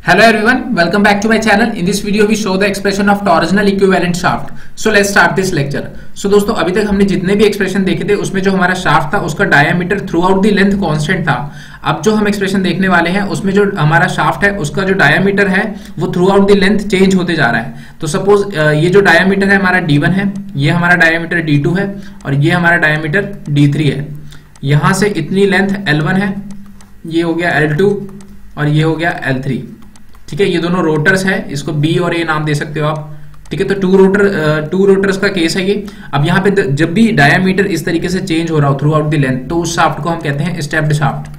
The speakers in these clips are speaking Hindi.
Hello everyone, welcome back to my channel. In this video we show the expression of torsional equivalent shaft. So let's start this lecture. So दोस्तों अभी तक हमने जितने भी एक्सप्रेशन देखे थे उसमें जो हमारा शाफ्ट था उसका diameter throughout the length constant था। अब जो हम एक्सप्रेशन देखने वाले हैं उसमें जो हमारा शाफ्ट है उसका जो डायमीटर है वो throughout the length change होते जा रहा है। तो सपोज ये जो डायमीटर है हमारा D1 है, ये हमारा डायमीटर D2 है और ये हमारा डायमीटर D3 है। यहाँ से इतनी लेंथ L1 है, ये हो गया L2 और ये हो गया L3। ठीक है, ये दोनों रोटर्स है, इसको बी और ए नाम दे सकते हो आप। ठीक है, तो टू रोटर्स का केस है ये। अब यहाँ पे जब भी डायमीटर इस तरीके से चेंज हो रहा हो थ्रू आउट द लेंथ तो उस शाफ्ट को हम कहते हैं स्टेप्ड शाफ्ट।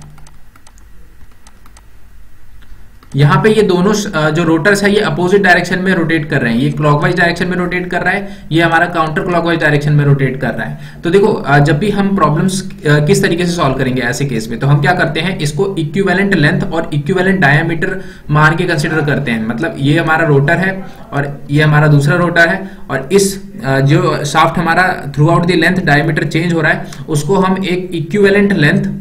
यहाँ पे ये दोनों जो रोटर्स है ये अपोजिट डायरेक्शन में रोटेट कर रहे हैं। ये क्लॉकवाइज डायरेक्शन में रोटेट कर रहा है, ये हमारा काउंटर क्लॉकवाइज डायरेक्शन में रोटेट कर रहा है। तो देखो जब भी हम प्रॉब्लम्स किस तरीके से सॉल्व करेंगे ऐसे केस में, तो हम क्या करते हैं, इसको इक्विवेलेंट लेंथ और इक्विवेलेंट डायमीटर मान के कंसिडर करते हैं। मतलब ये हमारा रोटर है और ये हमारा दूसरा रोटर है और इस जो शाफ्ट हमारा throughout the length diameter change हो रहा है उसको हम एक इक्विवेलेंट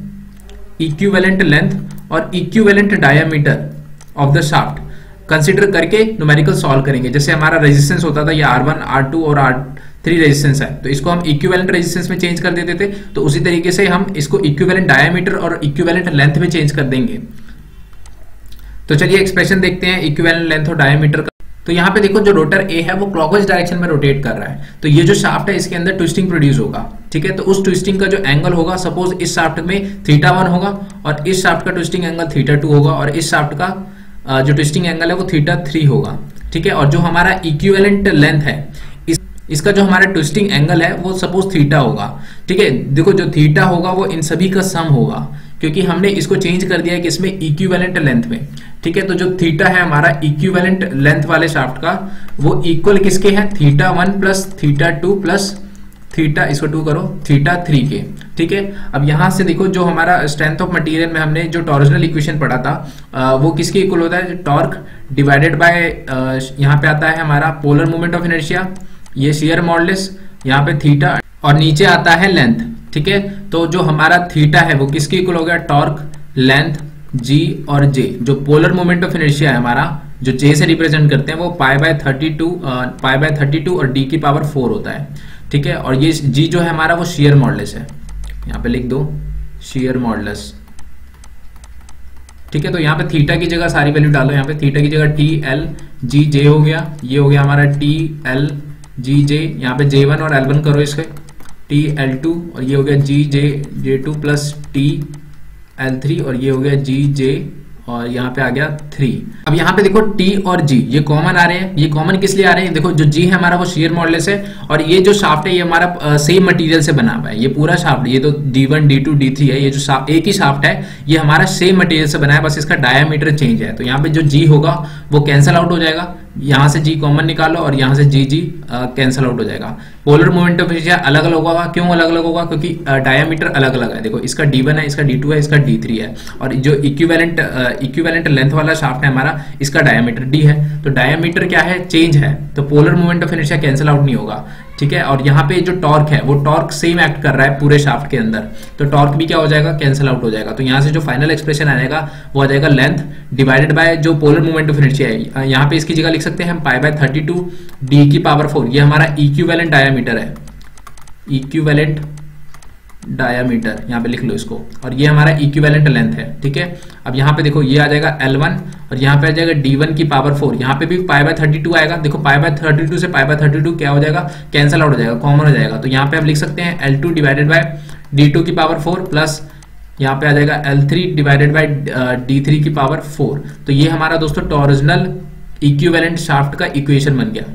लेंथ और equivalent diameter of the shaft consider करके न्यूमेरिकल सॉल्व करेंगे। जैसे हमारा रेजिस्टेंस होता था ये R1, R2 और R3 रेजिस्टेंस है, तो इसको हम इक्विवेलेंट रेजिस्टेंस में चेंज कर देते थे। तो उसी तरीके से हम इसको इक्विवेलेंट डायमीटर और इक्विवेलेंट लेंथ में चेंज कर देंगे। तो चलिए एक्सप्रेशन देखते हैं इक्विवेलेंट लेंथ और डायमीटर का। तो यहाँ पे देखो जो रोटर ए है वो क्लॉकवाइज डायरेक्शन में रोटेट कर रहा है, तो ये जो शाफ्ट है इसके अंदर ट्विस्टिंग प्रोड्यूस होगा। ठीक है, तो उस ट्विस्टिंग का जो एंगल होगा, सपोज इस शाफ्ट में θ1 होगा और इस शाफ्ट का ट्विस्टिंग एंगल θ2 होगा और इस शाफ्ट का जो ट्विस्टिंग एंगल है वो θ3 होगा। ठीक है, और जो हमारा इक्विवेलेंट लेंथ है इसका जो हमारा ट्विस्टिंग एंगल है वो सपोज θ होगा। ठीक है, देखो जो θ होगा वो इन सभी का सम होगा क्योंकि हमने इसको चेंज कर दिया है कि इसमें इक्विवेलेंट लेंथ में। ठीक है, तो जो θ है हमारा इक्विवेलेंट लेंथ वाले शाफ्ट का वो इक्वल किसके है, θ1 प्लस θ2 प्लस इसको 2 करो θ3 के। ठीक है, अब यहां से देखो जो हमारा स्ट्रेंथ ऑफ मटेरियल में हमने जो टॉर्जनल इक्वेशन पढ़ा था वो किसके इक्वल होता है, टॉर्क डिवाइडेड बाय यहाँ पे आता है हमारा पोलर मोमेंट ऑफ इनर्शिया, ये शियर मॉडुलस, यहाँ पे θ और नीचे आता है लेंथ। ठीक है, तो जो हमारा θ है वो किसके इक्वल हो गया, टॉर्क, लेंथ, g और j। जो पोलर मोमेंट ऑफ इनर्शिया है हमारा जो j से रिप्रेजेंट करते हैं वो π/32 और d की पावर 4 होता है। ठीक है, और ये g जो है हमारा वो शियर मॉडुलस है, यहाँ पे लिख दो शियर मॉडुलस। ठीक है, तो यहाँ पे θ की जगह सारी वैल्यू डालो, यहाँ पे θ की जगह TLGJ हो गया, ये हो गया हमारा TLGJ, यहाँ पे J1 और L1 करो इसके, TL2 और ये हो गया J2 प्लस TL3 और ये हो गया GJ और यहाँ पे आ गया 3। अब यहाँ पे देखो T और G ये कॉमन आ रहे हैं। ये कॉमन किस लिए आ रहे हैं, देखो जो G है हमारा वो शियर मॉडुलस है और ये जो शाफ्ट है ये हमारा सेम मटेरियल से बना हुआ है। ये पूरा शाफ्ट, ये तो D1 D2 D3 है, ये जो एक ही शाफ्ट है ये हमारा सेम मटेरियल से बना है, बस इसका डायमीटर चेंज है। तो यहाँ पे जो G होगा वो कैंसल आउट हो जाएगा, यहाँ से G कॉमन निकालो और यहाँ से G कैंसल आउट हो जाएगा। पोलर मोमेंट ऑफ इनर्शिया अलग अलग होगा, क्यों अलग अलग होगा, क्योंकि डायमीटर अलग अलग है। देखो इसका D1 है, इसका D2 है, इसका D3 है और जो इक्विवेलेंट लेंथ वाला शाफ्ट है हमारा इसका डायमीटर D है। तो डायमीटर क्या है, चेंज है, तो polar moment of inertia cancel out नहीं होगा। ठीक है, और यहाँ पे जो टॉर्क है वो टॉर्क सेम एक्ट कर रहा है पूरे शाफ्ट के अंदर, तो टॉर्क भी क्या हो जाएगा, कैंसल आउट हो जाएगा। तो यहाँ से जो फाइनल एक्सप्रेशन आएगा वो आ जाएगा लेंथ डिवाइडेड बाय जो पोलर मोमेंट ऑफ इनर्शिया है। यहाँ पे इसकी जगह लिख सकते हैं हम π/32 d की पावर 4, ये हमारा इक्विवेलेंट डायमीटर है, इक्विवेलेंट डायमीटर यहाँ पे लिख लो इसको, और ये हमारा इक्विवेलेंट लेंथ है। ठीक है, अब यहाँ पे देखो ये आ जाएगा L1 और यहाँ पे आ जाएगा D1 की पावर 4, यहाँ पे भी π/32 आएगा। देखो π/32 से π/32 क्या हो जाएगा, कैंसल आउट हो जाएगा, कॉमन हो जाएगा। तो यहाँ पे हम लिख सकते हैं L2 डिवाइडेड बाय D2 की पावर 4 प्लस यहाँ पे आ जाएगा L3 डिवाइडेड बाय D3 की पावर 4। तो ये हमारा दोस्तों टॉर्जनल इक्विवेलेंट शाफ्ट का इक्वेशन बन गया।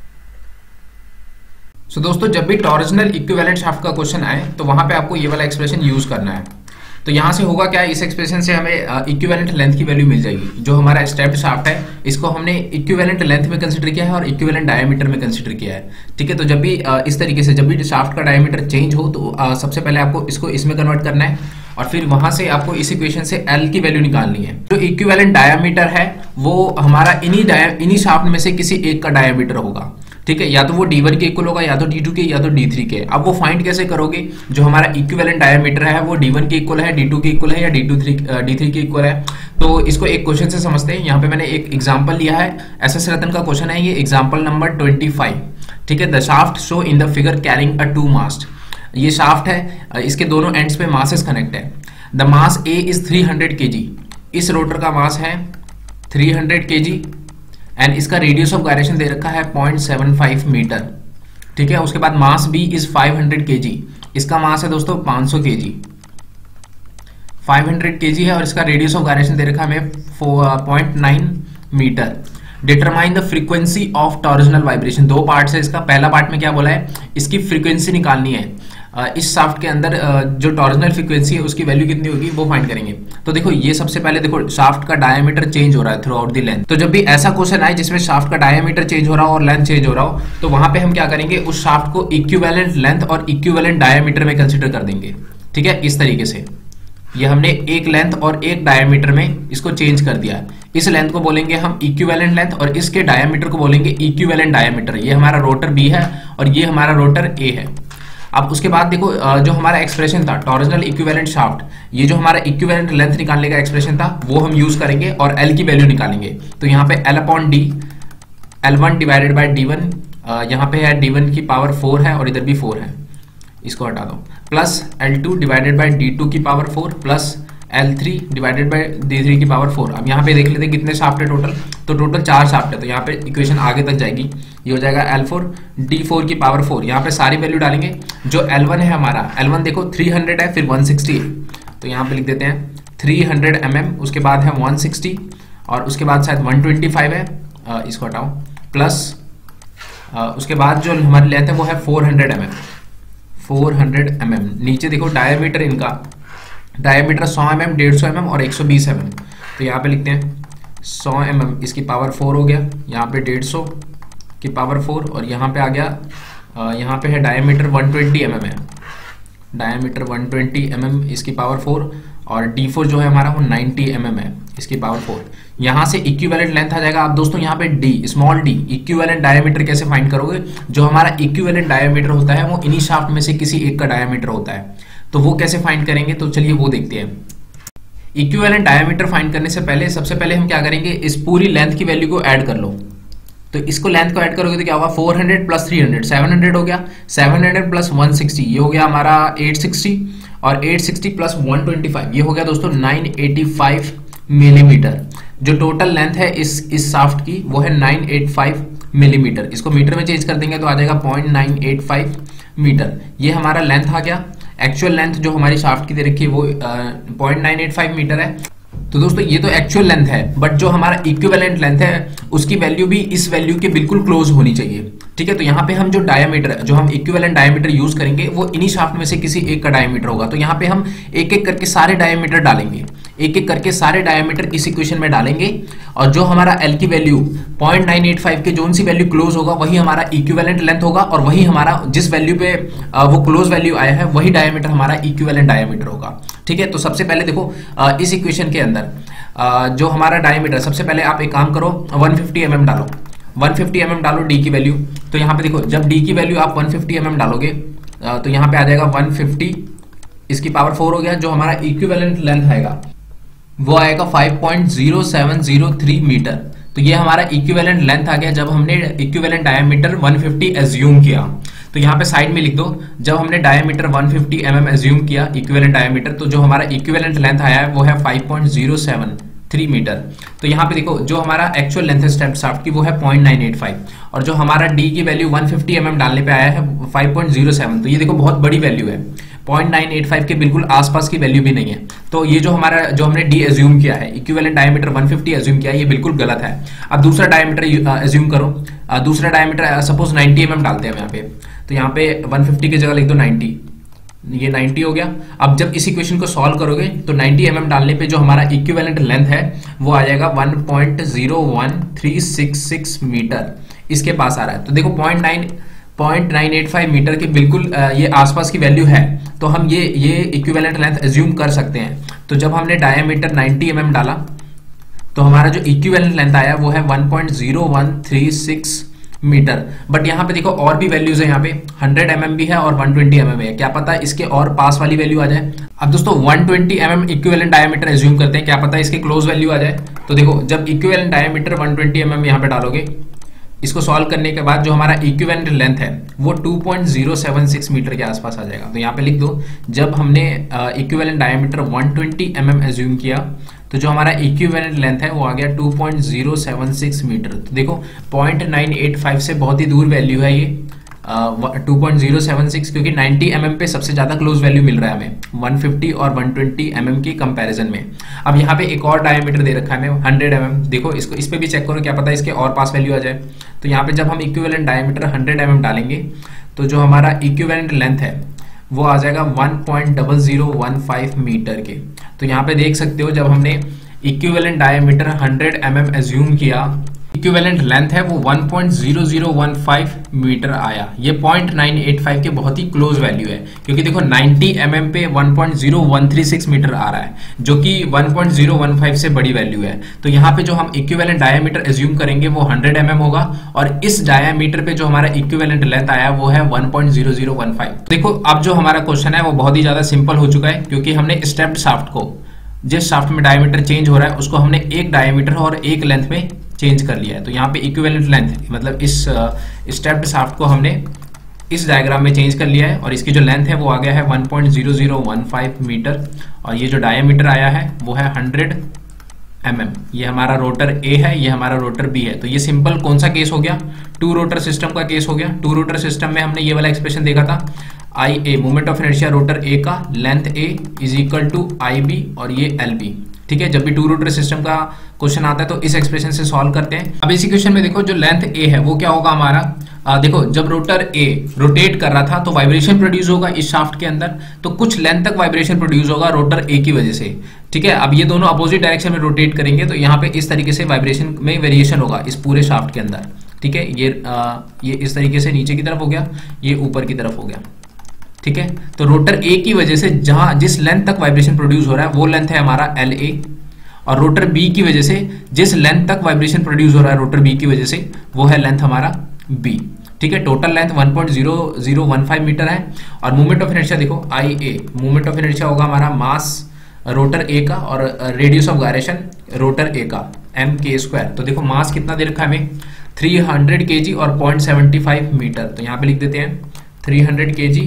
सो दोस्तों जब भी टॉर्जनल इक्विवेलेंट शाफ्ट का क्वेश्चन आए तो वहां पे आपको ये वाला एक्सप्रेशन यूज करना है। तो यहाँ से होगा क्या, इस एक्सप्रेशन से हमें इक्विवेलेंट लेंथ की वैल्यू मिल जाएगी। जो हमारा स्टेप्ड शाफ्ट है इसको हमने इक्विवेलेंट लेंथ में कंसीडर किया है और इक्विवेलेंट डायमीटर में कंसीडर किया है। ठीक है, तो जब भी इस तरीके से जब भी शाफ्ट का डायमीटर चेंज हो तो सबसे पहले आपको इसको इसमें कन्वर्ट करना है और फिर वहां से आपको इस इक्वेशन से L की वैल्यू निकालनी है। जो इक्विवेलेंट डायमीटर है वो हमारा इन्हीं शाफ्ट में से किसी एक का डायमीटर होगा। ठीक है, या तो वो D1 के इक्वल होगा, या तो D2 के, या तो D3 के। अब वो फाइंड कैसे करोगे, जो हमारा इक्विवेलेंट डायमीटर है वो D1 के इक्वल है, D2 के इक्वल है, या D3 के इक्वल है। तो इसको एक क्वेश्चन से समझते हैं। यहाँ पे मैंने एक एग्जांपल लिया है, SS रतन का क्वेश्चन है ये, एग्जांपल नंबर 25। ठीक है, the shaft show in the figure carrying a 2 mast. ये शाफ्ट है, इसके दोनों एंड्स पे मासेस कनेक्ट है। The mass A is 300 kg। इस रोटर का मास है 300 kg एंड इसका रेडियस ऑफ गायरेशन दे रखा है 0.75 मीटर। ठीक है, उसके बाद मास B इज 500 kg। इसका मास है दोस्तों 500 kg, 500 kg है, और इसका रेडियस ऑफ गायरेशन दे रखा है हमें 0.9 metre. Determine the frequency of torsional vibration. दो पार्ट्स है इसका। पहला पार्ट में क्या बोला है, इसकी फ्रीक्वेंसी निकालनी है। इस शाफ्ट के अंदर जो टॉर्जनल फ्रीक्वेंसी है उसकी वैल्यू कितनी होगी वो फाइंड करेंगे। तो देखो ये सबसे पहले देखो शाफ्ट का डायमीटर चेंज हो रहा है थ्रू आउट द लेंथ। तो जब भी ऐसा क्वेश्चन आए जिसमें शाफ्ट का डायमीटर चेंज हो रहा हो और लेंथ चेंज हो रहा हो, तो वहां पे हम क्या करेंगे, उस शाफ्ट को इक्विवेलेंट लेंथ और इक्विवेलेंट डायमीटर में कंसिडर कर देंगे। ठीक है, इस तरीके से ये हमने एक लेंथ और एक डायमीटर में इसको चेंज कर दिया। इस लेंथ को बोलेंगे हम इक्विवेलेंट लेंथ और इसके डायमीटर को बोलेंगे इक्विवेलेंट डायमीटर। ये हमारा रोटर B है और ये हमारा रोटर A है। अब उसके बाद देखो जो हमारा एक्सप्रेशन था टॉर्जनल इक्विवेलेंट शाफ्ट, ये जो हमारा इक्विवेलेंट लेंथ निकालने का एक्सप्रेशन था वो हम यूज करेंगे और L की वैल्यू निकालेंगे। तो यहाँ पे L/D, L1 divided by D1, यहाँ पे है D1 की पावर 4 है और इधर भी 4 है, इसको हटा दो, plus L2 divided by D2 की power 4 plus L3 divided by D3 की पावर 4। अब यहाँ पे देख लेते हैं कितने शाफ्ट है टोटल। तो टोटल 4 शाफ्ट है, तो यहाँ पे इक्वेशन आगे तक जाएगी। ये हो जाएगा L4 D4 की पावर 4। यहाँ पे सारी वैल्यू डालेंगे। जो L1 है हमारा, L1 देखो 300 है, फिर 160 है, तो यहाँ पे लिख देते हैं 300 mm, उसके बाद है 160 और उसके बाद शायद 125 है, इसको हटाओ, प्लस उसके बाद जो हमारी लेंथ है वो है 400 mm, 400 mm। नीचे देखो डायमीटर, इनका डायमीटर 100 mm, 150 mm और 120 mm। तो यहाँ पे लिखते हैं 100 mm, इसकी पावर 4 हो गया, यहाँ पे 150 की पावर 4 और यहाँ पे आ गया, यहाँ पे है डायमीटर 120 mm है, डायमीटर 120 mm, इसकी पावर 4 और D4 जो है हमारा वो 90 mm है, इसकी पावर 4। यहाँ से इक्विवेलेंट लेंथ आ जाएगा। आप दोस्तों यहाँ पे D, small d, equivalent diameter कैसे फाइंड करोगे, जो हमारा इक्विवेलेंट डायमीटर होता है वो इन्हीं शाफ्ट में से किसी एक का डायमीटर होता है, तो वो कैसे फाइंड करेंगे, तो चलिए वो देखते हैं। इक्विवेलेंट डायमीटर फाइंड करने से पहले सबसे पहले हम क्या करेंगे, इस पूरी लेंथ की वैल्यू को ऐड कर लो। तो इसको लेंथ को ऐड करोगे तो क्या होगा, 400 प्लस 300 700 हो गया, 700 प्लस 160 ये हो गया हमारा 860 और 860 प्लस 125 ये हो गया दोस्तों 985 मिलीमीटर। जो टोटल लेंथ है इस शाफ्ट की वो है 985 मिलीमीटर। इसको मीटर में चेंज कर देंगे तो आ जाएगा 0.985 मीटर। ये हमारा लेंथ आ गया। एक्चुअल लेंथ जो हमारी शाफ्ट की दे रखी है वो 0.985 मीटर है। तो दोस्तों ये तो एक्चुअल लेंथ है, बट जो हमारा इक्विवेलेंट लेंथ है उसकी वैल्यू भी इस वैल्यू के बिल्कुल क्लोज होनी चाहिए। ठीक है, तो यहाँ पे हम जो डायमीटर, जो हम इक्विवेलेंट डायमीटर यूज करेंगे वो इन्हीं शाफ्ट में से किसी एक का डायमीटर होगा। तो यहाँ पे हम एक एक करके सारे डायमीटर डालेंगे, एक एक करके सारे डायमीटर इस इक्वेशन में डालेंगे और जो हमारा L की वैल्यू 0.985 के जोन सी वैल्यू क्लोज होगा वही हमारा इक्विवेलेंट लेंथ होगा और वही हमारा जिस वैल्यू पे वो क्लोज वैल्यू आया है वही डायमीटर हमारा इक्विवेलेंट डायमीटर होगा। ठीक है, तो सबसे पहले देखो इस इक्वेशन के अंदर जो हमारा डायमीटर, सबसे पहले आप एक काम करो 150 mm डालो, 150 mm डालो D की वैल्यू। तो यहाँ पे देखो जब D की वैल्यू आप 150 mm डालोगे तो यहाँ पे आ जाएगा 150, इसकी पावर 4 हो गया। जो हमारा इक्विवेलेंट लेंथ आएगा वो आएगा 5.0703 मीटर। तो ये हमारा इक्विवेलेंट लेंथ आ गया जब हमने इक्विवेलेंट डायमीटर 150 एज्यूम किया। तो यहाँ पे साइड में लिख दो, जब हमने डायमीटर 150 mm एज्यूम किया इक्विवेलेंट डायमीटर, तो जो हमारा इक्विवेलेंट लेंथ आया है वो है 5.073 मीटर। तो यहाँ पे देखो जो हमारा एक्चुअल लेंथ है स्टेप शाफ्ट की वो है 0.985 और जो हमारा D की वैल्यू 150 mm डालने पे आया है 5.07। तो ये देखो बहुत बड़ी वैल्यू है, 0.985 के बिल्कुल आसपास की वैल्यू भी नहीं है। तो ये जो हमने D एज्यूम किया है, इक्विवेलेंट डायमीटर 150 एज्यूम किया है, ये बिल्कुल गलत है। अब दूसरा डायमीटर एज्यूम करो, दूसरा डायमीटर सपोज 90 mm डालते हैं यहाँ पे। तो यहाँ पे 150 की जगह लिख दो 90, ये 90 हो गया। अब जब इस इक्वेशन को सॉल्व करोगे तो 90 mm डालने पे जो हमारा इक्विवेलेंट लेंथ है वो आ जाएगा 1.01366 मीटर, इसके पास आ रहा है। तो देखो 0.985 मीटर के बिल्कुल ये आसपास की वैल्यू है, तो हम ये इक्विवेलेंट लेंथ एज्यूम कर सकते हैं। तो जब हमने डायमीटर 90 mm डाला तो हमारा जो इक्विवेलेंट लेंथ आया वो है 1.0136 मीटर। बट यहाँ पे देखो और भी वैल्यूज है, यहाँ पे 100 mm भी है और 120 mm है, क्या पता इसके और पास वाली वैल्यू आ जाए। अब दोस्तों 120 mm इक्विवेलेंट डायमीटर एज्यूम करते हैं, क्या पता इसके क्लोज वैल्यू आ जाए। तो देखो जब इक्विवेलेंट डायमीटर 120 mm यहाँ पे डालोगे, इसको सॉल्व करने के बाद जो हमारा इक्विवेलेंट लेंथ है वो 2.076 मीटर के आसपास आ जाएगा। तो यहाँ पे लिख दो, जब हमने इक्विवेलेंट डायमीटर 120 mm एज्यूम किया तो जो हमारा इक्विवेलेंट लेंथ है वो आ गया 2.076 मीटर। तो देखो 0.985 से बहुत ही दूर वैल्यू है ये 2.076, क्योंकि 90 mm पे सबसे ज्यादा क्लोज वैल्यू मिल रहा है हमें 150 और 120 mm की कंपैरिजन में। अब यहाँ पे एक और डायमीटर दे रखा है हमें 100 mm, देखो इसको इस पे भी चेक करो, क्या पता इसके और पास वैल्यू आ जाए। तो यहाँ पे जब हम इक्विवेलेंट डायमीटर 100 mm डालेंगे तो जो हमारा इक्विवेलेंट लेंथ है वो आ जाएगा 1.0015 मीटर के। तो यहाँ पे देख सकते हो जब हमने इक्विवेलेंट डायमीटर 100 mm एज्यूम किया, इक्विवेलेंट लेंथ है वो 1.0015 मीटर आया। ये 0.985 के बहुत ही क्लोज वैल्यू है, क्योंकि देखो 90 mm पे 1.0136 मीटर आ रहा है, जो कि 1.015 से बड़ी वैल्यू है। तो यहाँ पे जो हम इक्विवेलेंट डायमीटर एज्यूम करेंगे वो 100 mm होगा, और इस डायमीटर पे जो हमारा इक्विवेलेंट लेंथ आया वो है 1.0015। देखो अब जो हमारा क्वेश्चन है वो बहुत ही ज्यादा सिंपल हो चुका है, क्योंकि हमने स्टेप्ड शाफ्ट को, जिस शाफ्ट में डायमीटर चेंज हो रहा है उसको हमने एक डायमीटर और एक लेंथ में चेंज कर लिया है। तो यहाँ पे इक्विवेलेंट लेंथ मतलब इस स्टेप्ड शाफ्ट को हमने इस डायग्राम में चेंज कर लिया है, और इसकी जो लेंथ है वो आ गया है 1.0015 मीटर, और ये जो डायमीटर आया है वो है 100 mm। ये हमारा रोटर ए है, ये हमारा रोटर बी है। तो ये सिंपल कौन सा केस हो गया, टू रोटर सिस्टम का केस हो गया। टू रोटर सिस्टम में हमने ये वाला एक्सप्रेशन देखा था, I A moment of inertia rotor A का, length A is equal to I B और ये एल बी। ठीक है, जब भी टू रोटर सिस्टम का क्वेश्चन आता है तो इस एक्सप्रेशन से सॉल्व करते हैं। अब इसी क्वेश्चन में देखो जो लेंथ ए है वो क्या होगा हमारा, देखो जब रोटर ए रोटेट कर रहा था तो वाइब्रेशन प्रोड्यूस होगा इस शाफ्ट के अंदर, तो कुछ लेंथ तक वाइब्रेशन प्रोड्यूस होगा रोटर ए की वजह से। ठीक है, अब ये दोनों अपोजिट डायरेक्शन में रोटेट करेंगे तो यहाँ पे इस तरीके से वाइब्रेशन में वेरिएशन होगा इस पूरे शाफ्ट के अंदर। ठीक है, ये इस तरीके से नीचे की तरफ हो गया, ये ऊपर की तरफ हो गया। ठीक है, तो रोटर ए की वजह से जहां जिस लेंथ तक वाइब्रेशन प्रोड्यूस हो रहा है वो लेंथ है हमारा एल ए, और रोटर बी की वजह से जिस लेंथ तक वाइब्रेशन प्रोड्यूस हो रहा है रोटर बी की वजह से वो है लेंथ हमारा बी। ठीक है, टोटल लेंथ 1.0015 मीटर है। और मूवमेंट ऑफ इनर्शिया देखो I A, movement of inertia होगा हमारा मास रोटर ए का और radius of gyration rotor A का एम के स्क्वायर। तो देखो मास कितना दे रखा है हमें 300 kg और 0.75 मीटर। तो यहाँ पे लिख देते हैं 300 kg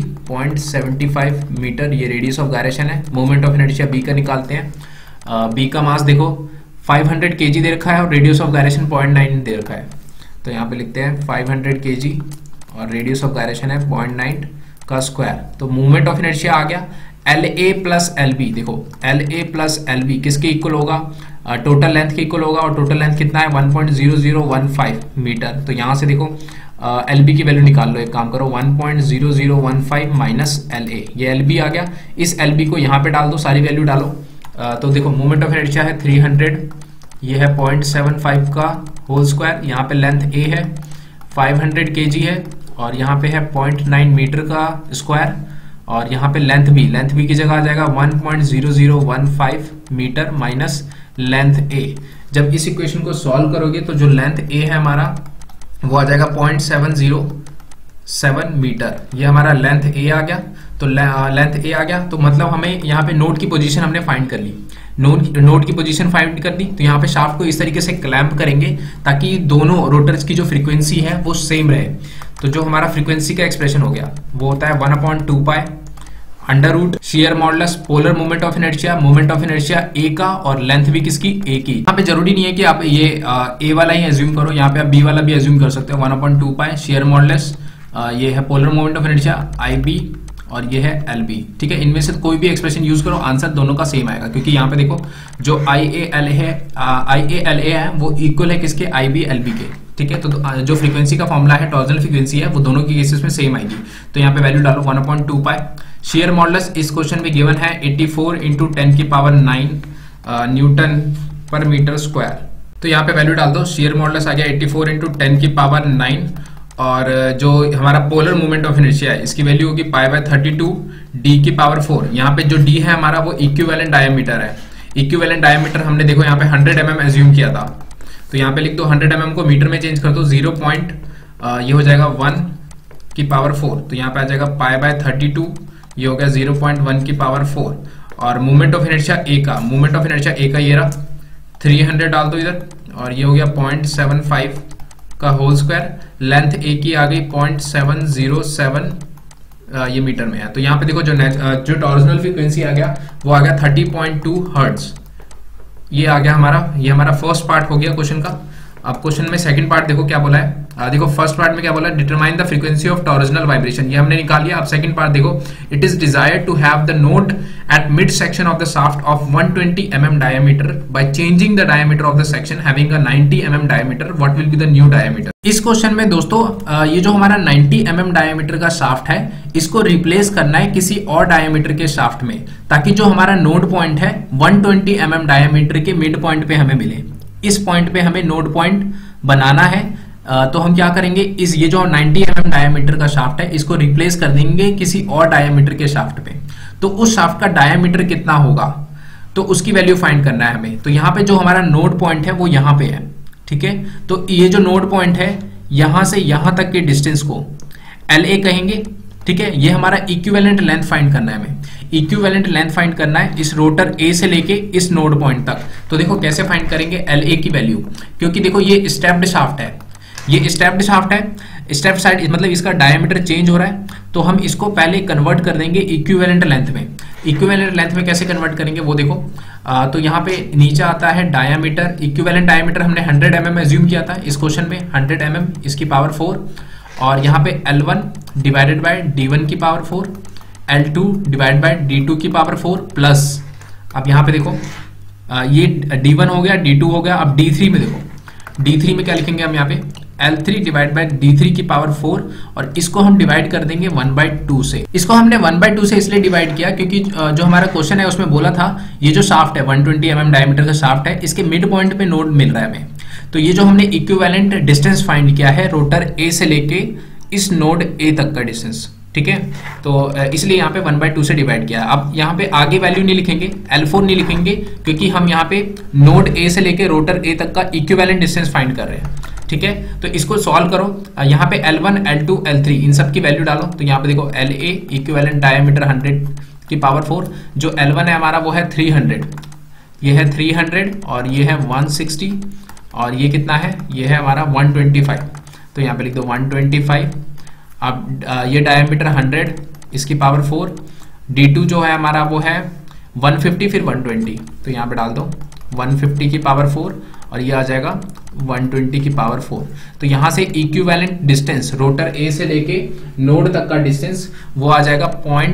0.75 मीटर, ये रेडियस ऑफ गायरेशन है। मोमेंट ऑफ इनर्शिया बी का निकालते हैं, बी का मास देखो 500 kg दे रखा है और रेडियस ऑफ गायरेशन 0.9 दे रखा है। तो यहाँ पे लिखते हैं 500 kg और रेडियस ऑफ गायरेशन है 0.9 का स्क्वायर। तो मूवमेंट ऑफ इनर्शिया आ गया L A plus L B. देखो L A plus L B किसके इक्वल होगा, टोटल लेंथ के इक्वल होगा, और टोटल लेंथ कितना है 1.0015 मीटर। तो यहाँ से देखो एल बी की वैल्यू निकाल लो, एक काम करो 1.0015 माइनस एल ए, ये एल बी आ गया। इस एल बी को यहाँ पे डाल दो, सारी वैल्यू डालो। तो देखो मोमेंट ऑफ इनर्शिया है 300, ये है 0.75 का होल स्क्वायर, यहाँ पे लेंथ ए है 500 kg है, और यहाँ पे है 0.9 मीटर का स्क्वायर, और यहाँ पे लेंथ बी की जगह आ जाएगा 1.0015 मीटर माइनस लेंथ ए। जब इस इक्वेशन को सॉल्व करोगे तो जो लेंथ ए है हमारा वो आ जाएगा 0.707 मीटर। ये हमारा लेंथ ए आ गया। तो लेंथ ए आ गया, तो मतलब हमें यहाँ पे नोड की पोजीशन हमने फाइंड कर ली, नोड की पोजीशन फाइंड कर दी। तो यहाँ पे शाफ्ट को इस तरीके से क्लैंप करेंगे ताकि दोनों रोटर्स की जो फ्रीक्वेंसी है वो सेम रहे। तो जो हमारा फ्रीक्वेंसी का एक्सप्रेशन हो गया वो होता है 1/2 pi under root shear modulus polar moment of inertia, moment of inertia A का और लेंथ भी किसकी ए की। यहाँ पे जरूरी नहीं है कि आप ये ए वाला ही एज्यूम करो, यहाँ पे आप बी वाला भी एज्यूम कर सकते हो। 1/2 पाई शेयर मॉडुलस, ये है polar moment of inertia I B और ये है एल बी। ठीक है, इनमें से कोई भी एक्सप्रेशन यूज करो, आंसर दोनों का सेम आएगा, क्योंकि यहाँ पे देखो जो आई ए एल ए है वो इक्वल है किसके आई बी एल बी के। ठीक है, तो जो फ्रीक्वेंसी का फॉर्मूला है टॉर्जनल फ्रीक्वेंसी है वो दोनों की केसेस में सेम आएगी। तो यहाँ पे वैल्यू डालो 1/2 पाई। शेयर मॉडुलस इस क्वेश्चन में गिवन है 84 × 10⁹ न्यूटन पर मीटर स्क्वायर। तो यहाँ पे वैल्यू डाल दो, शेयर मॉडुलस आ गया 84 × 10⁹, और जो हमारा पोलर मोमेंट ऑफ इनर्शिया है इसकी वैल्यू होगी π/32 d⁴। यहाँ पे जो d है हमारा वो इक्विवेलेंट डायमीटर है। इक्विवेलेंट डायमीटर हमने देखो यहाँ पे 100 mm एज्यूम किया था, तो यहाँ पे लिख दो 100 mm को मीटर में चेंज कर दो ये हो जाएगा 1 की पावर 4, तो यहाँ पे आ जाएगा पाई बाय 32, ये हो गया 0.1 की पावर 4। और मोमेंट ऑफ इनर्शिया ए का, मोमेंट ऑफ इनर्शिया ए का ये रहा 300 डाल दो इधर, और ये हो गया 0.75 का होल स्क्वायर। लेंथ ए की आ गई 0.707 ये मीटर में है। तो यहाँ पे देखो जो टॉर्जनल फ्रीक्वेंसी आ गया वो आ गया 30.2 हर्ट्ज। ये आ गया हमारा, ये हमारा फर्स्ट पार्ट हो गया क्वेश्चन का। अब क्वेश्चन में सेकंड पार्ट देखो क्या बोला है। देखो फर्स्ट पार्ट में क्या बोला है, determine the frequency of torsional vibration, ये हमने निकाल लिया। अब सेकंड पार्ट देखो, it is desired to have the node at mid section of the shaft of 120 mm diameter by changing the diameter of the section having a 90 mm diameter, what will be the new diameter. इस क्वेश्चन में दोस्तों ये जो हमारा 90 mm डायमीटर का शाफ्ट है इसको रिप्लेस करना है किसी और डायमीटर के शाफ्ट में, ताकि जो हमारा नोड पॉइंट है 120 mm डायमीटर के मिड पॉइंट पे हमें मिले। इस पॉइंट पे हमें नोड पॉइंट बनाना है। तो हम क्या करेंगे, इस ये जो 90 mm डायमीटर का शाफ्ट है इसको रिप्लेस कर देंगे किसी और डायमीटर के शाफ्ट पे। तो उस शाफ्ट का डायमीटर कितना होगा तो उसकी वैल्यू फाइंड करना है हमें। तो यहाँ पे जो हमारा नोड पॉइंट है वो यहाँ पे है, ठीक है। तो ये जो नोड पॉइंट है यहां से यहां तक के डिस्टेंस को LA कहेंगे, ठीक है। ये हमारा इक्विवेलेंट लेंथ फाइंड करना है हमें। इक्विवेलेंट लेंथ फाइंड करना है इस रोटर A से लेके इस नोड पॉइंट तक। तो देखो कैसे फाइंड करेंगे LA की वैल्यू, क्योंकि देखो ये स्टेप्ड शाफ्ट है, ये स्टेप्ड शाफ्ट है, स्टेप साइड मतलब इसका डायमीटर चेंज हो रहा है। तो हम इसको पहले कन्वर्ट कर देंगे इक्विवेलेंट लेंथ में। इक्विवेलेंट लेंथ में कैसे कन्वर्ट करेंगे वो देखो। तो यहाँ पे नीचे आता है डायमीटर, इक्विवेलेंट डायमीटर हमने 100 mm एज्यूम किया था इस क्वेश्चन में, 100 mm इसकी पावर 4, और यहाँ पे L1 डिवाइडेड बाय D1 की power 4, L2 divided by D2 की पावर 4 प्लस, अब यहाँ पे देखो ये D1 हो गया, D2 हो गया। अब D3 में देखो, D3 में क्या लिखेंगे हम यहाँ पे L3 डिवाइड बाय D3 की पावर 4, और इसको हम डिवाइड कर देंगे 1/2 से। इसको हमने 1/2 से इसलिए डिवाइड किया क्योंकि जो हमारा क्वेश्चन है उसमें बोला था ये जो शाफ्ट है 120 mm डायमीटर का शाफ्ट है, इसके मिड पॉइंट पे नोड मिल रहा है हमें। तो ये जो हमने इक्विवेलेंट डिस्टेंस फाइंड किया है रोटर A से लेके इस नोड A तक का डिस्टेंस, ठीक है। तो इसलिए यहाँ पे 1/2 से डिवाइड किया। अब यहाँ पे आगे वैल्यू नहीं लिखेंगे, L4 नहीं लिखेंगे, क्योंकि हम यहाँ पे नोड A से लेके रोटर A तक का इक्विवेलेंट डिस्टेंस फाइंड कर रहे हैं, ठीक है। तो इसको सॉल्व करो, यहाँ पे L1 L2 L3 इन सब की वैल्यू डालो। तो यहाँ पे देखो LA इक्विवेलेंट डायमीटर 100 की पावर 4, जो L1 है हमारा वो है 300, ये है 300, और ये है 160, और ये कितना है, ये है हमारा 125। तो यहाँ पे लिख दो 125। अब ये डायमीटर 100 इसकी पावर 4, D2 जो है हमारा वो है 150 फिर 120, तो यहाँ पे डाल दो 150 की पावर 4, और ये आ जाएगा 120 की पावर 4। तो यहाँ से इक्विवेलेंट डिस्टेंस रोटर A से लेके नोड तक का डिस्टेंस वो आ जाएगा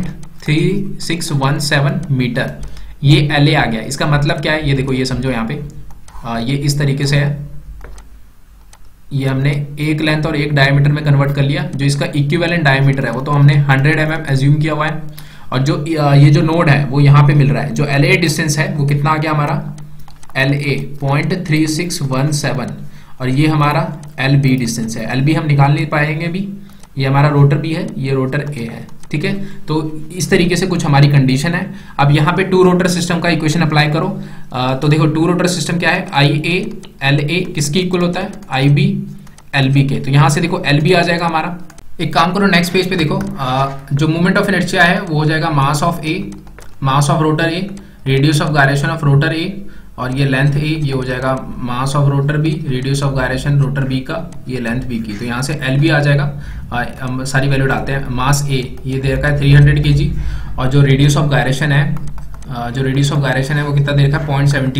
0.3617 मीटर। ये LA आ गया। इसका मतलब क्या है ये देखो, ये समझो यहाँ पे ये इस तरीके से है, ये हमने एक लेंथ और एक डायमीटर में कन्वर्ट कर लिया। जो इसका इक्विवेलेंट डायमीटर है वो तो हमने 100 mm एज्यूम किया हुआ है, और जो ये जो नोड है वो यहाँ पे मिल रहा है। जो LA डिस्टेंस है वो कितना आ गया हमारा, LA 0.3617, और ये हमारा LB डिस्टेंस है। LB हम निकाल नहीं पाएंगे अभी, ये हमारा रोटर B है, ये रोटर A है, ठीक है। तो इस तरीके से कुछ हमारी कंडीशन है। अब यहाँ पे टू रोटर सिस्टम का इक्वेशन अप्लाई करो। तो देखो टू रोटर सिस्टम क्या है, IA LA किसकी इक्वल होता है, IB LB के। तो यहाँ से देखो LB आ जाएगा हमारा। एक काम करो नेक्स्ट पेज पे देखो, जो मोमेंट ऑफ इनर्शिया है वो हो जाएगा mass of A, mass of rotor A, radius of gyration of rotor A, और ये लेंथ A, ये हो जाएगा mass of rotor B, radius of gyration rotor B का, ये लेंथ B की। तो यहाँ से LB आ जाएगा। हम सारी वैल्यू डालते हैं। मास A ये दे रखा है 300 kg, और जो रेडियस ऑफ गायरेशन है वो कितना दे रखा है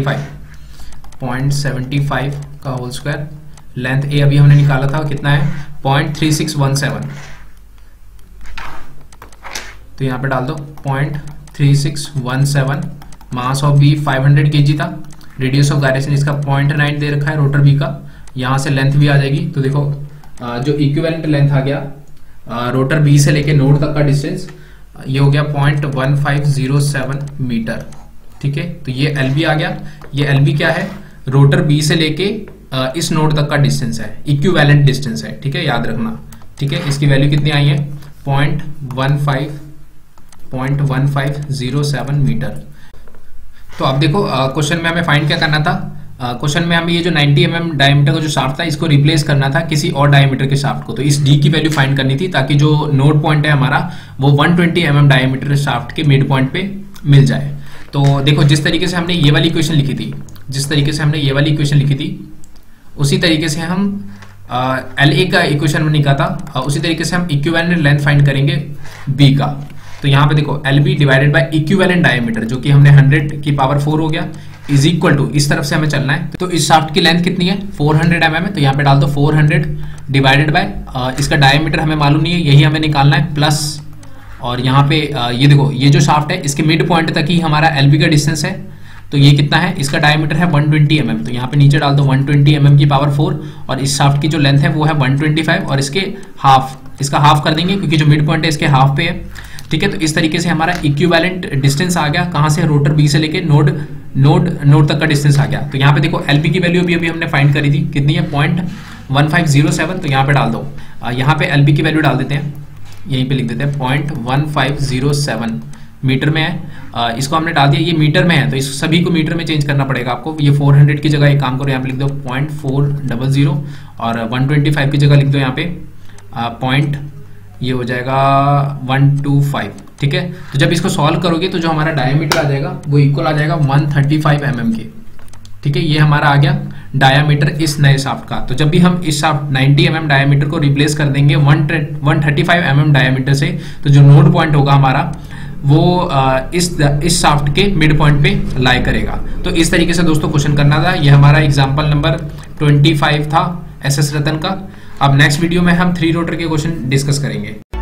0.75 का होल स्क्वायर। लेंथ A अभी हमने निकाला था कितना है 0.3617, तो यहाँ पे डाल दो 0.3617। मास ऑफ B 500 kg था, रेडियस ऑफ गायरेशन इसका 0.9 दे रखा है रोटर B का। यहाँ से लेंथ भी आ जाएगी। तो देखो जो इक्विवेलेंट लेंथ आ गया रोटर B से लेके नोड तक का डिस्टेंस, ये हो गया 0.1507 मीटर, ठीक है। तो ये LB आ गया। ये LB क्या है, रोटर B से लेके इस नोड तक का डिस्टेंस है, इक्विवेलेंट डिस्टेंस है, ठीक है, याद रखना, ठीक है। इसकी वैल्यू कितनी आई है 0.1507 मीटर। तो अब देखो क्वेश्चन में हमें फाइंड क्या करना था, क्वेश्चन में हमें ये जो 90 mm डायमीटर का जो शाफ्ट था इसको रिप्लेस करना था किसी और डायमीटर के शाफ्ट को। तो इस डी की वैल्यू फाइंड करनी थी ताकि जो नोड पॉइंट है हमारा वो 120 mm डायमीटर शाफ्ट के मिड पॉइंट पे मिल जाए। तो देखो जिस तरीके से हमने ये वाली इक्वेशन लिखी थी, उसी तरीके से हम LA का इक्वेशन में निकाला था, उसी तरीके से हम इक्विवेलेंट लेंथ फाइंड करेंगे B का। तो यहाँ पे देखो LB divided by equivalent diameter जो कि हमने 100 की पावर 4 हो गया इज इक्वल टू, इस तरफ से हमें चलना है। तो इस शाफ्ट की लेंथ कितनी है 400 mm है, तो यहाँ पे डाल दो 400 डिवाइडेड बाय इसका डायमीटर हमें मालूम नहीं है, यही हमें निकालना है प्लस, और यहाँ पे ये देखो ये जो शाफ्ट है इसके मिड पॉइंट तक ही हमारा LB का डिस्टेंस है। तो ये कितना है, इसका डायमीटर है 120 mm, तो यहाँ पे नीचे डाल दो 120 mm की पावर 4, और इस शाफ्ट की जो लेंथ है वो है 125, और इसके इसका हाफ कर देंगे क्योंकि जो मिड पॉइंट है इसके हाफ पे है। ठीक है, तो इस तरीके से हमारा इक्विवेलेंट डिस्टेंस आ गया, कहाँ से, रोटर B से लेके नोड तक का डिस्टेंस आ गया। तो यहाँ पे देखो LB की वैल्यू अभी हमने फाइंड करी थी, कितनी है 0.1507, तो यहाँ पे डाल दो, यहाँ पे LB की वैल्यू डाल देते हैं, यहीं पे लिख देते हैं 0.1507 मीटर में है, इसको हमने डाल दिया, ये मीटर में है तो इस सभी को मीटर में चेंज करना पड़ेगा आपको। ये 400 की जगह एक काम करो यहाँ पे लिख दो 0.400, और 125 की जगह लिख दो यहाँ पे पॉइंट, ये हो जाएगा 125। ठीक है, तो जब इसको सॉल्व करोगे तो जो हमारा डायमीटर आ जाएगा वो इक्वल आ जाएगा 135 mm के। ठीक है, ये हमारा आ गया डायामीटर इस नए शाफ्ट का। तो जब भी हम इस शाफ्ट 90 mm डायामीटर को रिप्लेस कर देंगे 135 mm डायामीटर से, तो जो नोड पॉइंट होगा हमारा वो इस शाफ्ट के मिड पॉइंट पे लाई करेगा। तो इस तरीके से दोस्तों क्वेश्चन करना था। ये हमारा एग्जांपल नंबर 25 था SS रतन का। अब नेक्स्ट वीडियो में हम 3 रोटर के क्वेश्चन डिस्कस करेंगे।